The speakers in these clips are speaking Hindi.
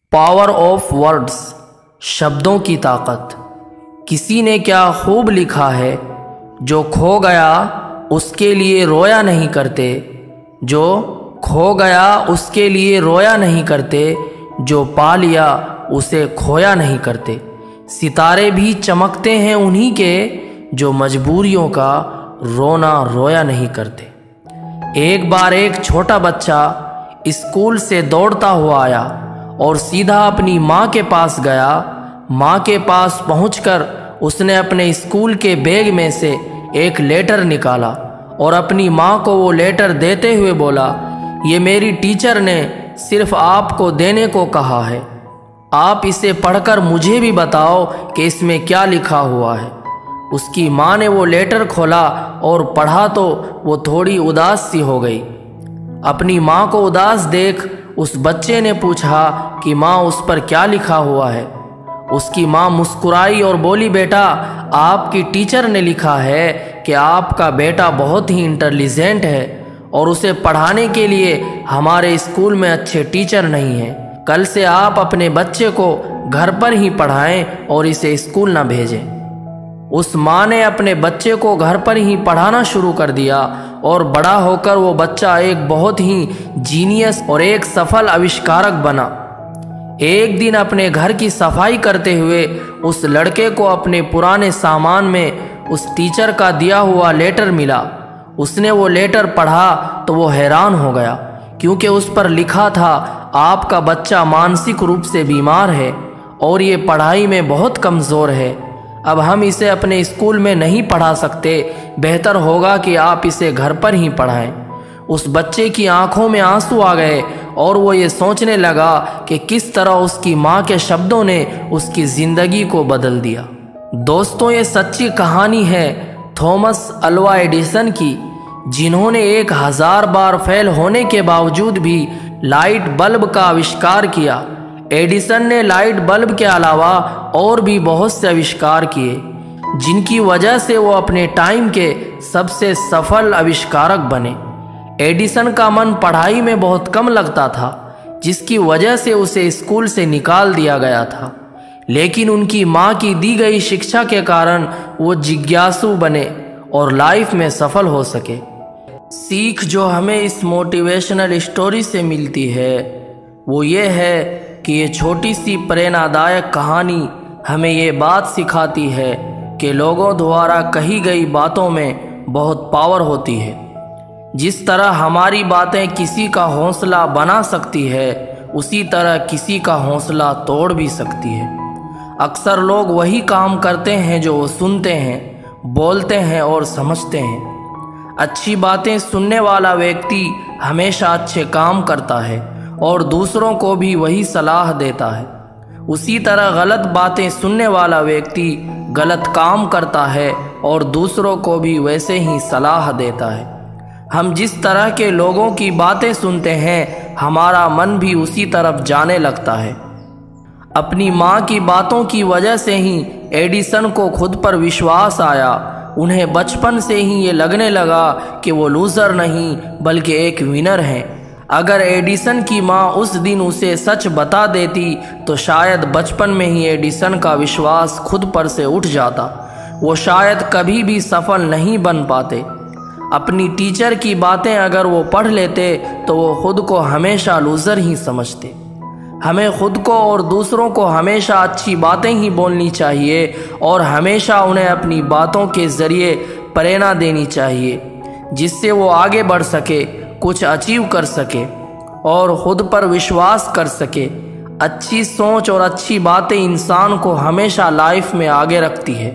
पावर ऑफ वर्ड्स, शब्दों की ताकत। किसी ने क्या खूब लिखा है, जो खो गया उसके लिए रोया नहीं करते, जो खो गया उसके लिए रोया नहीं करते, जो पा लिया उसे खोया नहीं करते। सितारे भी चमकते हैं उन्हीं के, जो मजबूरियों का रोना रोया नहीं करते। एक बार एक छोटा बच्चा स्कूल से दौड़ता हुआ आया और सीधा अपनी माँ के पास गया। माँ के पास पहुंचकर उसने अपने स्कूल के बैग में से एक लेटर निकाला और अपनी माँ को वो लेटर देते हुए बोला, ये मेरी टीचर ने सिर्फ आपको देने को कहा है, आप इसे पढ़कर मुझे भी बताओ कि इसमें क्या लिखा हुआ है। उसकी माँ ने वो लेटर खोला और पढ़ा तो वो थोड़ी उदास सी हो गई। अपनी माँ को उदास देख उस बच्चे ने पूछा कि माँ उस पर क्या लिखा हुआ है। उसकी माँ मुस्कुराई और बोली, बेटा आपकी टीचर ने लिखा है कि आपका बेटा बहुत ही इंटेलिजेंट है और उसे पढ़ाने के लिए हमारे स्कूल में अच्छे टीचर नहीं हैं। कल से आप अपने बच्चे को घर पर ही पढ़ाएं और इसे स्कूल ना भेजें। उस माँ ने अपने बच्चे को घर पर ही पढ़ाना शुरू कर दिया और बड़ा होकर वो बच्चा एक बहुत ही जीनियस और एक सफल आविष्कारक बना। एक दिन अपने घर की सफाई करते हुए उस लड़के को अपने पुराने सामान में उस टीचर का दिया हुआ लेटर मिला। उसने वो लेटर पढ़ा तो वो हैरान हो गया, क्योंकि उस पर लिखा था, आपका बच्चा मानसिक रूप से बीमार है और ये पढ़ाई में बहुत कमज़ोर है। अब हम इसे अपने स्कूल में नहीं पढ़ा सकते, बेहतर होगा कि आप इसे घर पर ही पढ़ाएं। उस बच्चे की आंखों में आंसू आ गए और वो ये सोचने लगा कि किस तरह उसकी माँ के शब्दों ने उसकी ज़िंदगी को बदल दिया। दोस्तों, ये सच्ची कहानी है थॉमस अल्वा एडिसन की, जिन्होंने 1000 बार फेल होने के बावजूद भी लाइट बल्ब का आविष्कार किया। एडिसन ने लाइट बल्ब के अलावा और भी बहुत से आविष्कार किए, जिनकी वजह से वो अपने टाइम के सबसे सफल आविष्कारक बने। एडिसन का मन पढ़ाई में बहुत कम लगता था, जिसकी वजह से उसे स्कूल से निकाल दिया गया था। लेकिन उनकी माँ की दी गई शिक्षा के कारण वो जिज्ञासु बने और लाइफ में सफल हो सके। सीख जो हमें इस मोटिवेशनल स्टोरी से मिलती है वो ये है कि ये छोटी सी प्रेरणादायक कहानी हमें ये बात सिखाती है कि लोगों द्वारा कही गई बातों में बहुत पावर होती है। जिस तरह हमारी बातें किसी का हौसला बना सकती है, उसी तरह किसी का हौसला तोड़ भी सकती है। अक्सर लोग वही काम करते हैं जो वो सुनते हैं, बोलते हैं और समझते हैं। अच्छी बातें सुनने वाला व्यक्ति हमेशा अच्छे काम करता है और दूसरों को भी वही सलाह देता है। उसी तरह गलत बातें सुनने वाला व्यक्ति गलत काम करता है और दूसरों को भी वैसे ही सलाह देता है। हम जिस तरह के लोगों की बातें सुनते हैं, हमारा मन भी उसी तरफ जाने लगता है। अपनी माँ की बातों की वजह से ही एडिसन को खुद पर विश्वास आया। उन्हें बचपन से ही ये लगने लगा कि वो लूज़र नहीं बल्कि एक विनर हैं। अगर एडिसन की माँ उस दिन उसे सच बता देती तो शायद बचपन में ही एडिसन का विश्वास खुद पर से उठ जाता। वो शायद कभी भी सफल नहीं बन पाते। अपनी टीचर की बातें अगर वो पढ़ लेते तो वो खुद को हमेशा लूज़र ही समझते। हमें खुद को और दूसरों को हमेशा अच्छी बातें ही बोलनी चाहिए और हमेशा उन्हें अपनी बातों के ज़रिए प्रेरणा देनी चाहिए, जिससे वो आगे बढ़ सके, कुछ अचीव कर सके और खुद पर विश्वास कर सके। अच्छी सोच और अच्छी बातें इंसान को हमेशा लाइफ में आगे रखती है।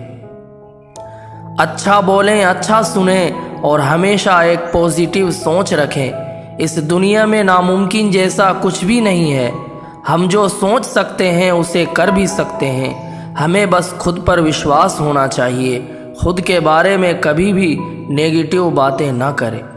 अच्छा बोलें, अच्छा सुने और हमेशा एक पॉजिटिव सोच रखें। इस दुनिया में नामुमकिन जैसा कुछ भी नहीं है। हम जो सोच सकते हैं उसे कर भी सकते हैं। हमें बस खुद पर विश्वास होना चाहिए। खुद के बारे में कभी भी नेगेटिव बातें ना करें।